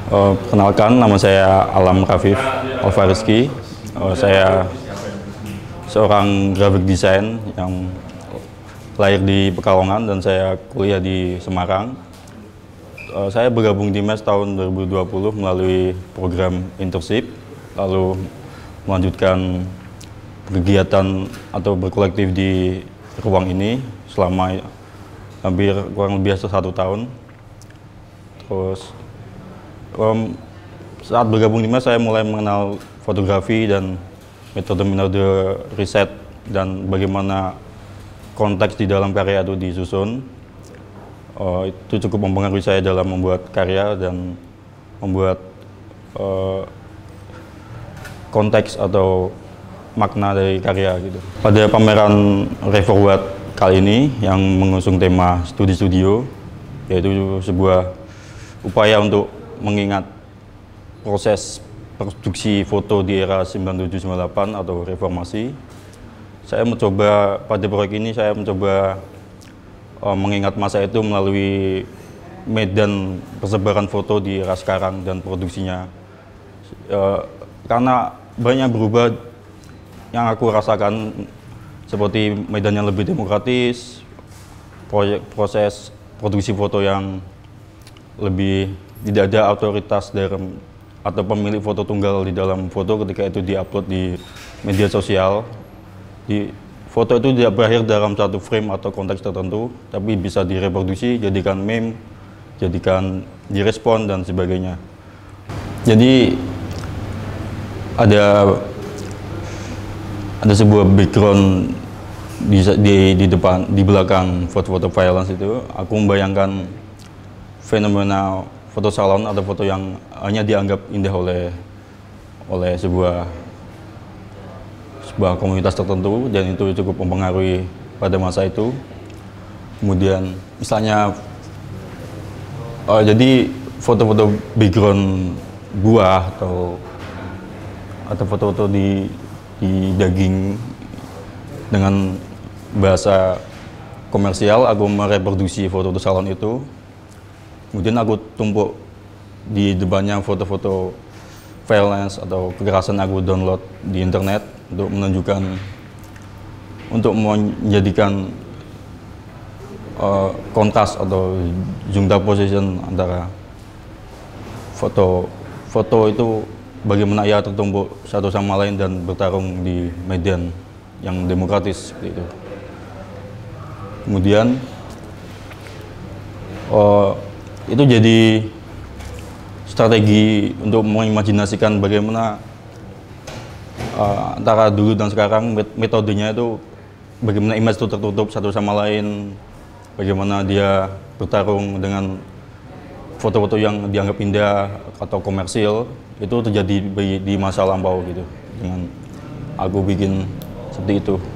Perkenalkan, nama saya Alam Rafif Alfariski. Saya seorang graphic design yang lahir di Pekalongan dan saya kuliah di Semarang. Saya bergabung di MES tahun 2020 melalui program internship, lalu melanjutkan kegiatan atau berkolektif di ruang ini selama kurang lebih 1 tahun. Terus saat bergabung di MES saya mulai mengenal fotografi dan metode-metode riset dan bagaimana konteks di dalam karya itu disusun. Itu cukup mempengaruhi saya dalam membuat karya dan membuat konteks atau makna dari karya gitu. Pada pameran Reforward kali ini yang mengusung tema Studi Studio, yaitu sebuah upaya untuk mengingat proses produksi foto di era 97-98 atau reformasi. Saya mencoba pada proyek ini mengingat masa itu melalui medan persebaran foto di era sekarang dan produksinya. Karena banyak berubah yang aku rasakan, seperti medan yang lebih demokratis, proses produksi foto yang lebih tidak ada otoritas dalam atau pemilik foto tunggal di dalam foto ketika itu diupload di media sosial. Foto itu tidak berakhir dalam satu frame atau konteks tertentu, tapi bisa direproduksi, jadikan meme, jadikan direspon dan sebagainya. Jadi ada sebuah background di belakang foto-foto violence itu. Aku membayangkan fenomena foto salon atau foto yang hanya dianggap indah oleh sebuah komunitas tertentu, dan itu cukup mempengaruhi pada masa itu. Kemudian misalnya jadi foto-foto background buah atau foto-foto di daging dengan bahasa komersial, aku mereproduksi foto-foto salon itu. Kemudian aku tumpuk di depannya foto-foto violence atau kekerasan, aku download di internet untuk menjadikan kontras atau juxtaposition antara foto itu bagaimana ia tertumpuk satu sama lain dan bertarung di medan yang demokratis seperti itu. Kemudian itu jadi strategi untuk mengimajinasikan bagaimana antara dulu dan sekarang metodenya itu, bagaimana image itu tertutup satu sama lain, bagaimana dia bertarung dengan foto-foto yang dianggap indah atau komersil. Itu terjadi di masa lampau gitu, dengan aku bikin seperti itu.